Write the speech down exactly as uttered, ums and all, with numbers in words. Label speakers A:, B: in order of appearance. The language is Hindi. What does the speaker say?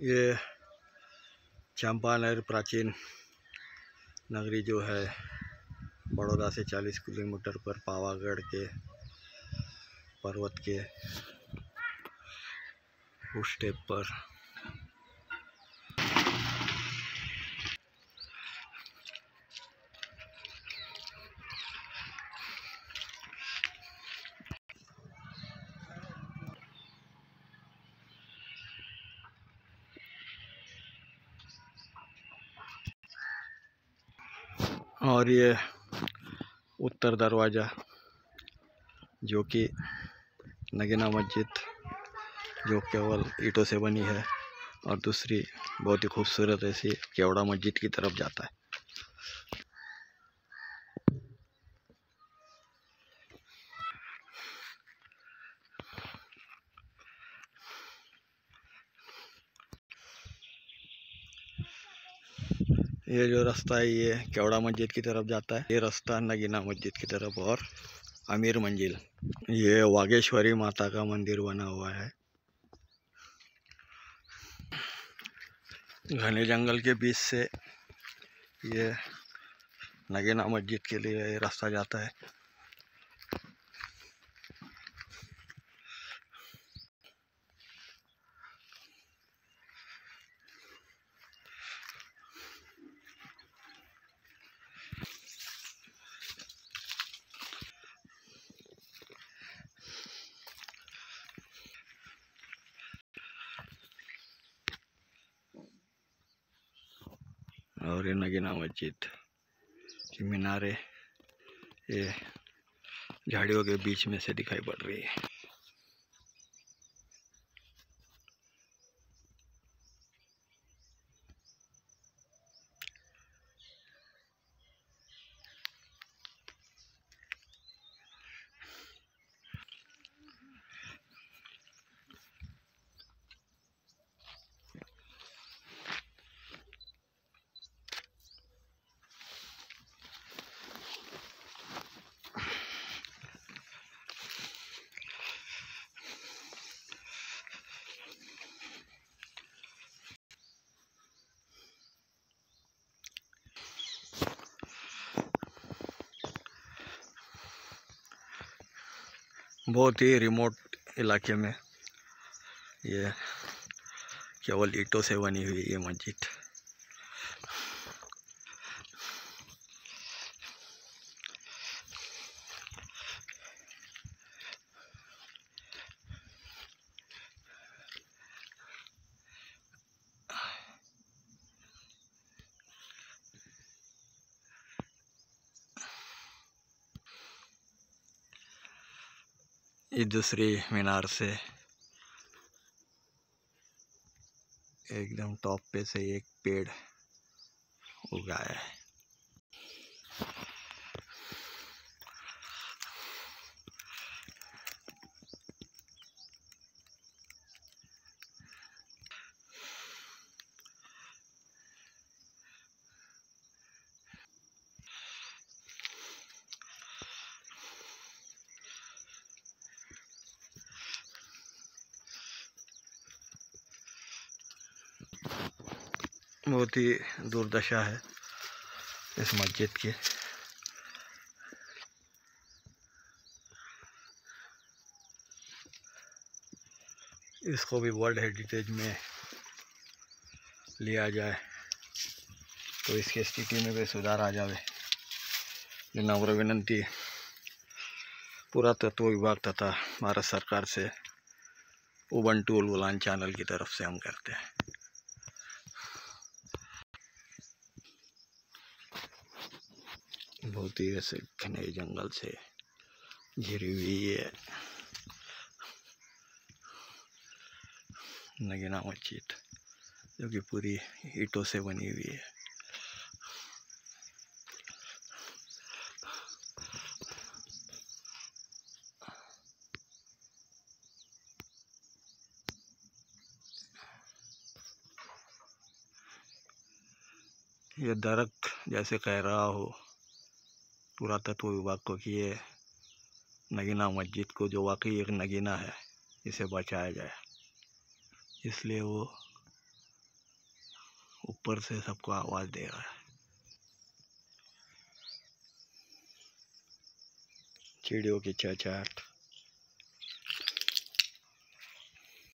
A: ये चंपानेर प्राचीन नगरी जो है बड़ौदा से चालीस किलोमीटर पर पावागढ़ के पर्वत के उस स्टेप पर और ये उत्तर दरवाज़ा जो कि नगीना मस्जिद जो केवल ईंटों से बनी है और दूसरी बहुत ही खूबसूरत ऐसी केवड़ा मस्जिद की तरफ जाता है। ये जो रास्ता है ये केवड़ा मस्जिद की तरफ जाता है। ये रास्ता नगीना मस्जिद की तरफ और अमीर मंजिल। ये वागेश्वरी माता का मंदिर बना हुआ है। घने जंगल के बीच से ये नगीना मस्जिद के लिए ये रास्ता जाता है। और ये नगीना मस्जिद की मीनारे ये झाड़ियों के बीच में से दिखाई पड़ रही है। बहुत ही रिमोट इलाके में ये केवल ईंटों से बनी हुई ये मस्जिद। इस दूसरी मीनार से एकदम टॉप पे से एक पेड़ उगाया है। बहुत ही दुर्दशा है इस मस्जिद की। इसको भी वर्ल्ड हेरिटेज में लिया जाए तो इसकी स्थिति में भी सुधार आ जाए। ये नम्र विनंती पुरातत्व विभाग तथा भारत सरकार से उबंटू उलगुलान चैनल की तरफ से हम करते हैं। बहुत ही ऐसे घने जंगल से घिरी हुई है नगीना मस्जिद जो कि पूरी ईंटों से बनी हुई है। ये दरख्त जैसे कह रहा हो पुरातत्व विभाग को कि ये नगीना मस्जिद को जो वाकई एक नगीना है इसे बचाया जाए, इसलिए वो ऊपर से सबको आवाज दे रहा है। चिड़ियों की चहचहाट।